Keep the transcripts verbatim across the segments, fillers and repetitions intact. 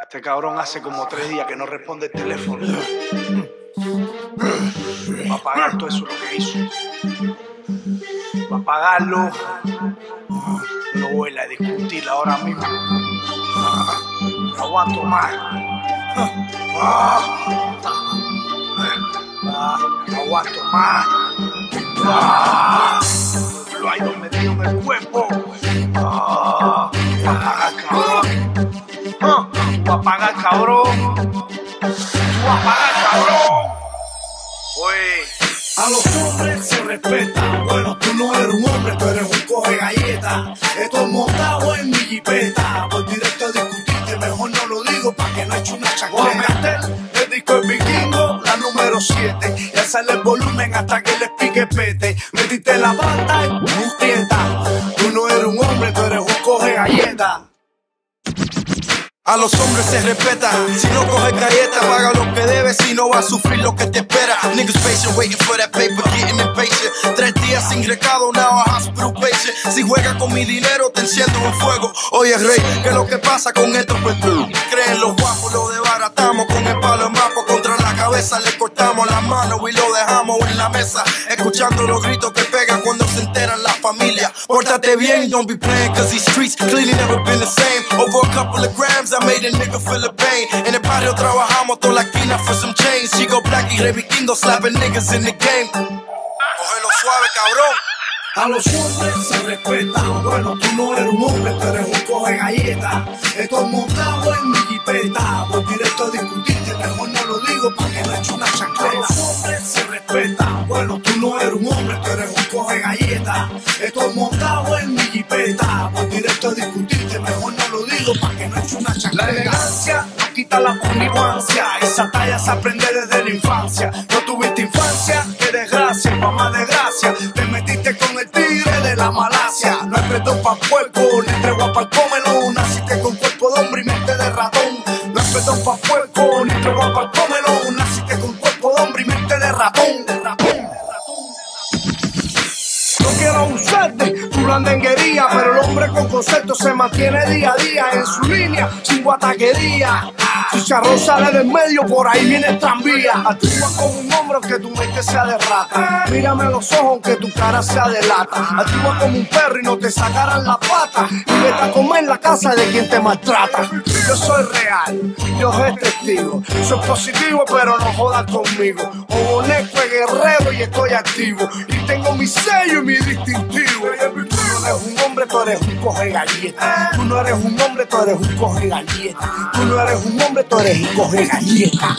Este cabrón hace como tres días que no responde el teléfono. Va a pagar todo eso lo que hizo. Va a pagarlo. No voy a discutir ahora mismo. No aguanto más. No aguanto más. Lo hay dos metido en el cuerpo. Va a pagar, cabrón. Tú vas a pagar, cabrón. Tú vas a pagar, cabrón. Oye. A los hombres se respeta. Bueno, tú no eres un hombre, tú eres un coge galleta. Esto es montado en mi jipeta. Voy directo a discutirte, mejor no lo digo pa' que no eche una chancleta. El disco es vikingo, la número siete. Y alzarle el volumen hasta que les pique pete. Metiste la pata y bustieta. Tú no eres un hombre, tú eres un coge galleta. A los hombres se respeta. Si no coges galleta, paga lo que debes. Si no vas a sufrir lo que te espera. Niggas patient, waiting for that paper, getting impatient. Tres días sin recado, now a hospital patient. Si juegas con mi dinero, te enciendo en fuego. Oye, rey, ¿qué es lo que pasa con esto? Pues tú creen los guapos, lo desbaratamos. Con el palo en mapo contra la cabeza, le cortamos las manos y lo dejamos en la mesa. Escuchando los gritos que pegan cuando se enteran la familia. Pórtate bien, don't be playing, cause these streets clearly never been the same. Over a couple of grams, I made a nigga feel the pain. En el barrio trabajamos toda la esquina for some change. Chico Black y Rey Vikingo slapping niggas in the game. Cógelo suave, cabrón. A los hombres se respetan. Bueno, tú no eres un hombre, tú eres un coge galleta. Esto es montado en mi jipeta. Voy directo a discutirte, mejor no lo digo pa' que no eche una chancleta. A los hombres se respetan. Bueno, tú no eres un hombre, tú eres un coge galleta. Esto es montado en mi jipeta. Voy directo a discutirte, mejor no lo digo pa' que no eche una chancleta. La elegancia no quita la connivancia. Esa talla se aprende desde la infancia. No tuviste infancia, qué desgracia, pa' más desgracia. Te metiste con el tigre de la Malasia. No hay perdón pa' puerco, ni tregua pa' cómelo. Naciste con cuerpo de hombre y mente de ratón. No hay perdón pa' puerco, ni tregua pa' cómelo. Naciste con cuerpo de hombre y mente de ratón. De ratón. No quiero abusarte, tu blandenguería, pero el hombre con concepto se mantiene día a día en su línea, sin guataquería. Chicharrón sale del medio, por ahí viene el tranvía. Actúa como un hombre aunque tu mente sea de rata. Mírame a los ojos aunque tu cara sea de lata. Actúa como un perro y no te sacaran la pata. Y vete a comer en la casa de quien te maltrata. Yo soy real, Dios es testigo. Soy positivo pero no jodas conmigo. Obonesco es guerrero y estoy activo. Y tengo mi sello y mi distintivo. Tú no eres un hombre, tú eres un coge galleta. Tú no eres un hombre, tú eres un coge galleta. Tú no eres un hombre, tú eres un coge galleta.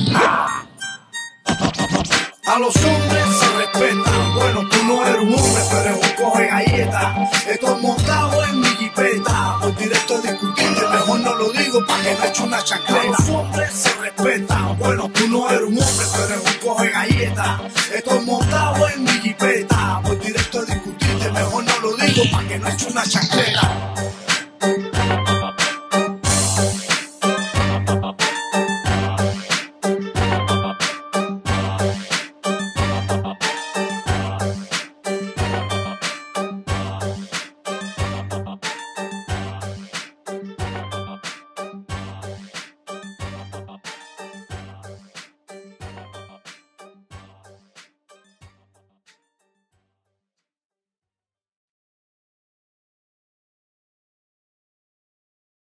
A los hombres se respetan. Bueno, tú no eres un hombre, tú eres un coge galleta. Esto es montado en mi jipeta. Voy directo a discutirte, mejor no lo digo pa' que no eche una chancleta. A los hombres se respetan. Bueno, tú no eres un hombre, tú eres un coge galleta. Esto es montado en mi jipeta. Voy directo a discutirte, mejor no lo digo pa' que no eche una chancleta.